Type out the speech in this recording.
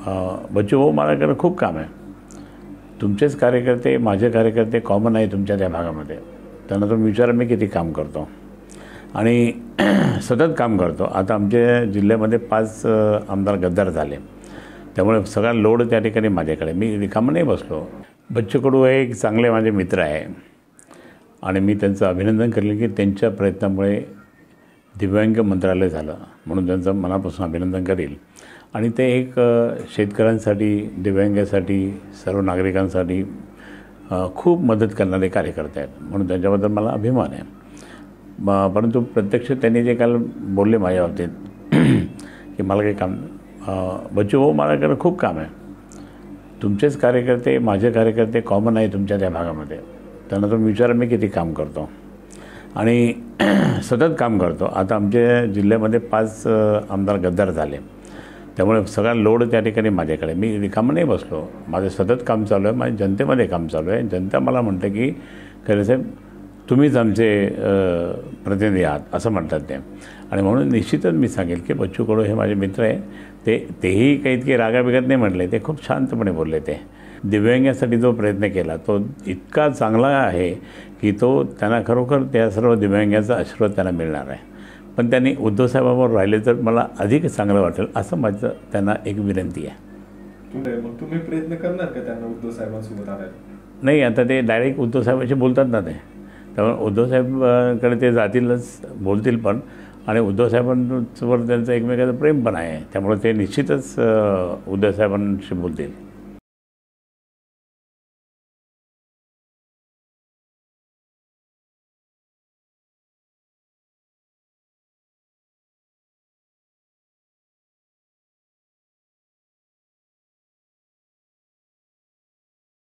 बच्चू भाऊ माझ्याकडे खूप काम आहे. तुमचेच कार्यकर्ते माझे कार्यकर्ते कॉमन आहे तुमच्या त्या भागामध्ये. त्यांना तुम्ही विचारा मी किती काम करतो आणि सतत काम करतो. आता आमच्या जिल्ह्यामध्ये 5 आमदार गद्दार झाले, त्यामुळे सगळा लोड त्या ठिकाणी माझ्याकडे. मी रिकामं नाही बसलो. बच्चू कडू हे एक चांगले माझे मित्र आहे आणि मी त्यांचं अभिनंदन करेल की त्यांच्या प्रयत्नामुळे दिव्यांग मंत्रालय झालं, म्हणून त्यांचं मनापासून अभिनंदन करेल. आणि ते एक शेतकऱ्यांसाठी, दिव्यांगासाठी, सर्व नागरिकांसाठी खूप मदत करणारे कार्यकर्ते आहेत, म्हणून त्यांच्याबद्दल मला अभिमान आहे. परंतु प्रत्यक्ष त्यांनी जे काल बोलले माझ्या बाबतीत की मला काही काम, बच्चू भाऊ माझ्याकडे खूप काम आहे. तुमचेच कार्यकर्ते माझे कार्यकर्ते कॉमन आहे तुमच्या त्या भागामध्ये. त्यांना तुम्ही विचारा मी किती काम करतो आणि सतत काम करतो. आता आमच्या जिल्ह्यामध्ये 5 आमदार गद्दार झाले, त्यामुळे सगळा लोड त्या ठिकाणी माझ्याकडे. मी रिकामं नाही बसलो. माझं सतत काम चालू आहे. माझ्या जनतेमध्ये काम चालू आहे. जनता मला म्हणते की खरेसाहेब तुम्हीच आमचे प्रतिनिधी आहात असं म्हणतात ते. आणि म्हणून निश्चितच मी सांगेल की बच्चू कडू हे माझे मित्र आहे. तेही काही इतके रागाबिगत नाही म्हटले, ते खूप शांतपणे बोलले. ते दिव्यांगासाठी जो प्रयत्न केला तो इतका चांगला आहे की तो त्यांना खरोखर त्या सर्व दिव्यांगाचा आशीर्वाद त्यांना मिळणार आहे. पण त्यांनी उद्धव साहेबांवर राहिले तर मला अधिक चांगलं वाटेल असं माझं त्यांना एक विनंती आहे. मग तुम्ही प्रयत्न करणार का त्यांना उद्धव साहेबांसोबत आणायला? नाही, आता ते डायरेक्ट उद्धव साहेबांशी बोलतात ना ते, त्यामुळे उद्धव साहेबांकडे ते जातीलच, बोलतील पण. आणि उद्धव साहेबांवर त्यांचं एकमेकाचं प्रेम पण आहे, त्यामुळे ते निश्चितच उद्धव साहेबांशी बोलतील.